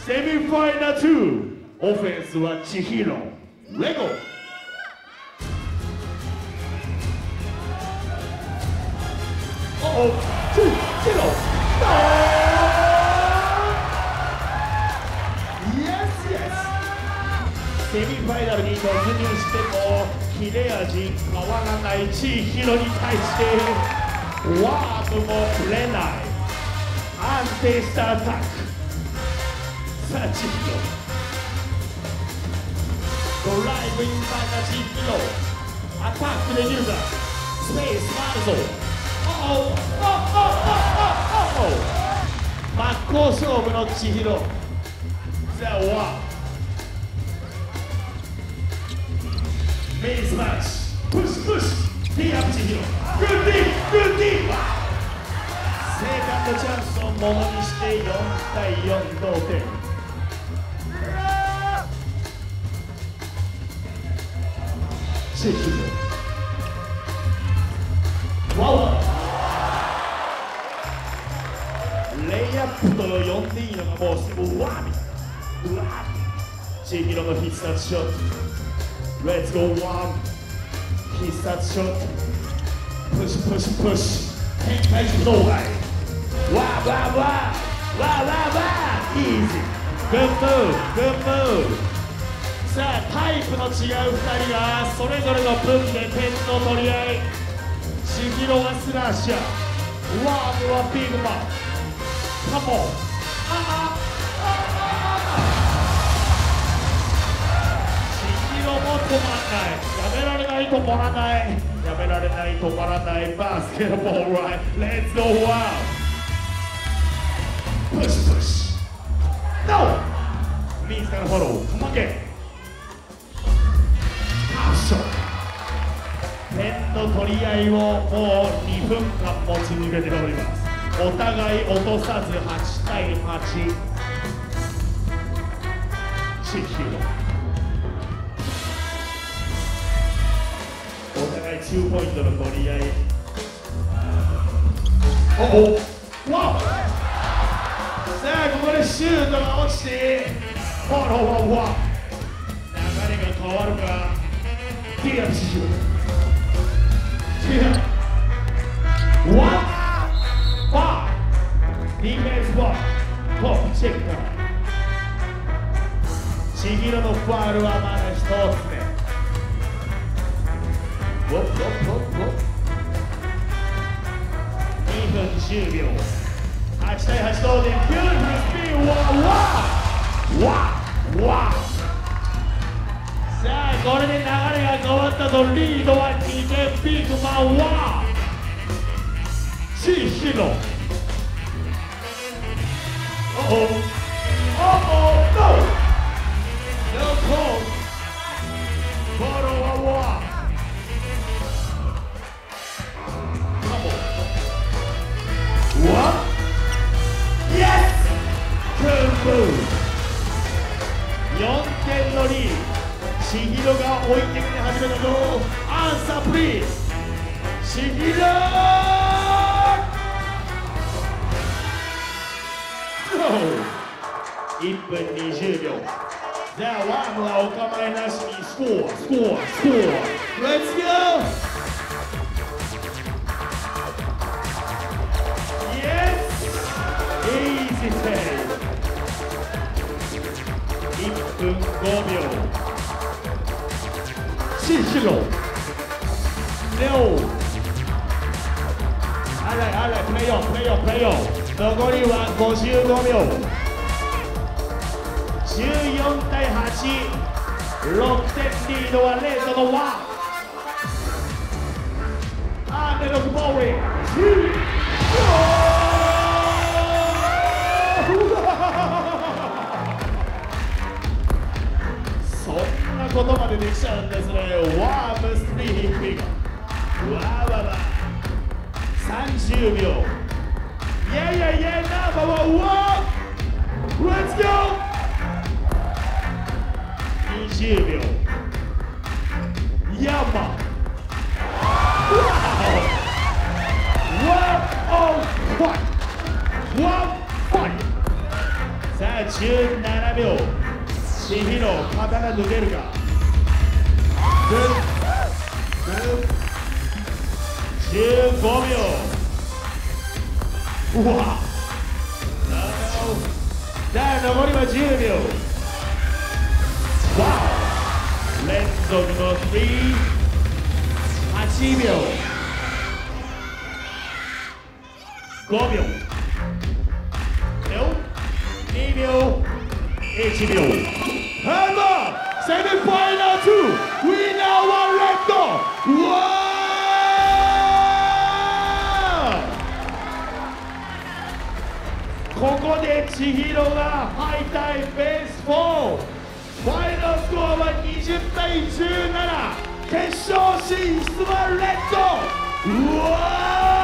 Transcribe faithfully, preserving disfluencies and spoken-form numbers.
セミファイナルにオフェンスは千尋レゴおお千尋セミファイナルに突入しても切れ味変わらない千尋に対してワームもぶれない安定したアタックさあ千尋ドライブインバイな千尋アタックできるかスペースもあるぞおおおおおおお真っ向勝負の千尋さあワーメインスマッシュプッシュプッシュティーアップ千尋グッディーグッディーセカンドチャンスをものにしてよんたいよん同点千尋ワワレイアップと呼んでいいのがもうすぐワーみたいなうわ千尋の必殺ショットLet's go one 必殺ショットプッシュプッシュプッシュ展開軸動画わーわーわーわーわーわーイージーグッドムーブグッドムーブさあタイプの違うふたりがそれぞれの武器で点の取り合い千尋はスラッシャーワームはビッグマンカモンああも止まんないやめられない止まらないやめられない止まらないバスケットボールライン Let's go wild プッシュプッシュ No 自らフォロー負けアクション点の取り合いをもうにふんかん持ち抜けておりますお互い落とさずはちたいはち千尋お互いにポイントの取り合いおおわっさあここでシュートが落ちてフォローはわ流れが変わるかティアプシュティアわっわっディフェンスはトップチェック千尋のファウルはまだひとつめにふんじゅうびょうはちたいはち同点ビューティフルスピンわわわわさあこれで流れが変わったぞリードはにてんビッグマンは千尋おおおおノーノーコーボールはわWhat? Yes! Good move! よんてんのリード千尋が追いてきて始めたぞアンサープリーズ千尋いっぷんにじゅうびょうさあワームはお構いなしにスコアスコアスコア Let's go! Easy take いっぷんごびょう千尋 No あらあらプレイオンプレイオンプレイオン残りはごじゅうごびょうじゅうよんたいはちろくてんリードはレッドのワンアーメロクボーリンそんなことまでできちゃうんですねワームスリーヒッピングわーわーわーさんじゅうびょういやいやいやナンバーワンワンレッツゴーにじゅうびょうヤンマワンオンファイワンファイさあじゅううななびょう。千尋、刀抜けるか。じゅうごびょう。うわさあ残りはじゅうびょう。わお連続のスリー。はちびょう。ごびょう。にびょう。いちびょう。ハンバーセミファイナルツー。ウィナーワンレッド。うわここで千尋が敗退ベースフォー。ファイナルスコアはにじゅうたいじゅうなな。決勝進出はレッド。うわー